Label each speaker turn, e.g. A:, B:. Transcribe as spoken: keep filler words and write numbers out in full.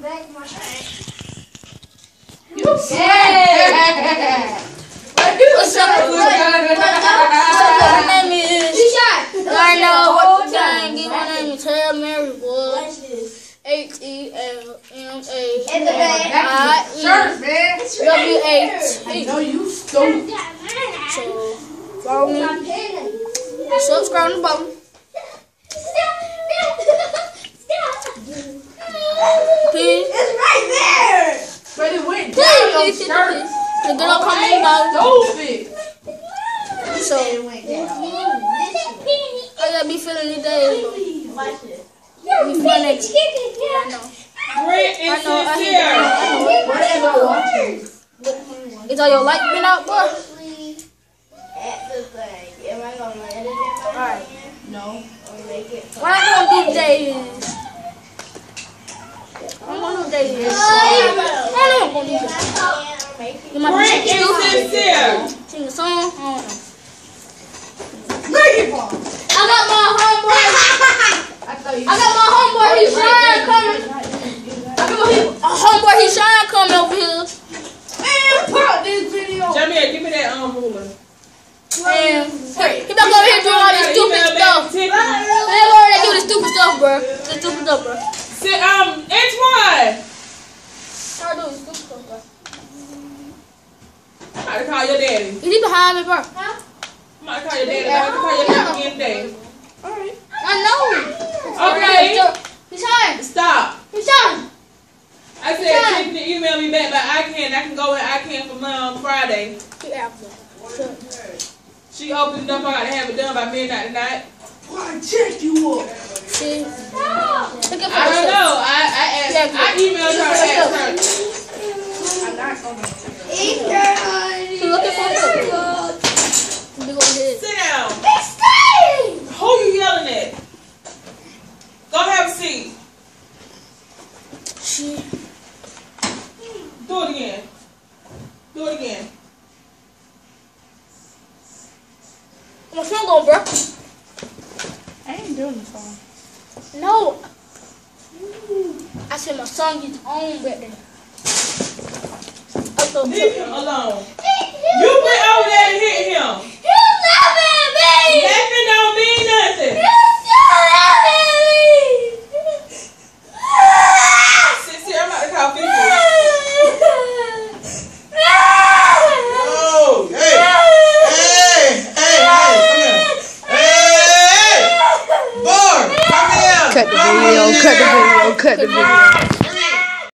A: You sad.
B: What's up? My name is Darno. Gang, give my name is Hail Mary Wood. H E L M A I E W A T.
A: No, you stupid.
B: So, follow me. Subscribe on the bottom. Please.
A: It's right there. But it went down
B: Please,
A: your shirt.
B: please. The girl coming about.
A: Stupid.
B: So, I gotta be feeling these days. Be feeling it. I know.
C: Brent
B: I
C: is
B: know. I
C: sincere.
B: know.
A: What am I watching?
B: Is all your light been out, bro?
D: At the thing. Am I gonna let it in?
B: Alright.
A: No.
D: Or make it?
B: What I'm gonna do today is. I'm gonna do today is. I know what I'm gonna do today. You might
C: Brent
B: be
C: is sincere.
B: sing a song. I don't know.
A: Make it fall.
B: I got my homeboy.
A: I thought you
B: I got my homeboy. He's Shine coming. I got my homeboy. He's Shine coming over here.
A: Man, pop this video.
C: Jamie, give me that um ruler.
B: And he back over here doing all this stupid stuff. He back over there doing this stupid stuff, bro. This stupid stuff, bro.
C: Sit, um, Antoine.
B: Start doing stupid stuff, bro.
C: I'm about to call your daddy.
B: Is he behind me, bro?
C: I'm about to call your daddy. I'm about to call your daddy again today.
A: Alright.
B: I know.
C: Okay.
B: He's Shine.
C: Stop.
B: He's Shine.
C: I said, you can email me back, but I can. I can go in. I can for um, Friday.
B: He after.
C: She opened it up. I got to have it done by midnight tonight.
A: Why check you up?
B: See? Look at
C: I don't know. I I asked.
B: Yeah,
C: I emailed her. and asked her.
A: I'm not gonna.
B: He's looking for him. Big old head.
C: Sit down. Who you yelling at? Go have a seat.
B: Shit.
C: Do it again. Do it again.
B: My phone going, bro.
A: I ain't doing the song.
B: No. I said my son gets on back there. I thought
C: Leave him alone. You went over there and hit him.
B: you laughing at me.
C: Laughing don't mean nothing.
B: You still laughing at me.
C: Sit here. I'm about to call people. Oh, hey, hey, hey, hey, come here. Hey, boy, come here.
E: Cut the video, cut the video, cut the video.